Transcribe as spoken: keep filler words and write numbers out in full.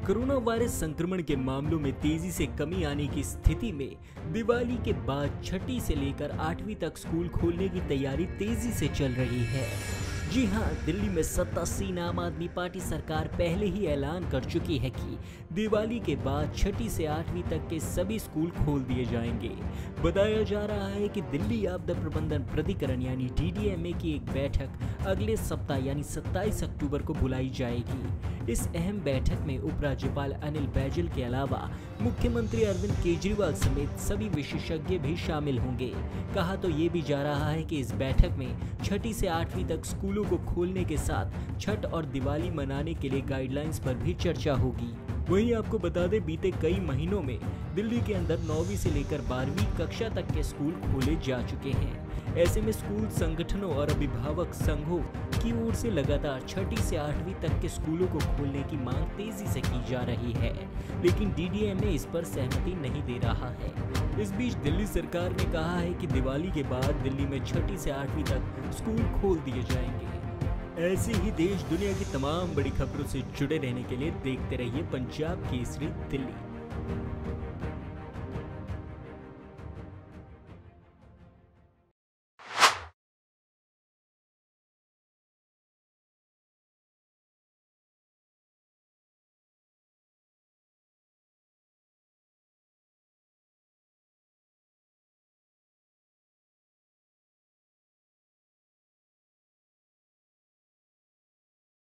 Corona virus संक्रमण के मामलों में तेजी से कमी आने की स्थिति में दिवाली के बाद छठी से लेकर आठवीं तक स्कूल खोलने की तैयारी तेजी से चल रही है। जी हां, दिल्ली में सत्तासीन आम आदमी पार्टी सरकार पहले ही ऐलान कर चुकी है कि दिवाली के बाद छठी से आठवीं तक के सभी स्कूल खोल दिए जाएंगे। बताया जा रहा है कि दिल्ली आपदा प्रबंधन प्राधिकरण यानी डी डी एम ए की एक बैठक अगले सप्ताह यानी सत्ताईस अक्टूबर को बुलाई जाएगी। इस अहम बैठक में उपराज्यपाल अनिल बैजल के अलावा मुख्यमंत्री अरविंद केजरीवाल समेत सभी विशेषज्ञ भी शामिल होंगे। कहा तो ये भी जा रहा है कि इस बैठक में छठी से आठवीं तक स्कूलों को खोलने के साथ छठ और दिवाली मनाने के लिए गाइडलाइंस पर भी चर्चा होगी। वहीं आपको बता दें, बीते कई महीनों में दिल्ली के अंदर नौवीं से लेकर बारहवीं कक्षा तक के स्कूल खोले जा चुके हैं। ऐसे में स्कूल संगठनों और अभिभावक संघों की ओर से लगातार छठी से आठवीं तक के स्कूलों को खोलने की मांग तेजी से की जा रही है, लेकिन डी डी एम ए इस पर सहमति नहीं दे रहा है। इस बीच दिल्ली सरकार ने कहा है कि दिवाली के बाद दिल्ली में छठी से आठवीं तक स्कूल खोल दिए जाएंगे। ऐसी ही देश दुनिया की तमाम बड़ी खबरों से जुड़े रहने के लिए देखते रहिए पंजाब केसरी दिल्ली।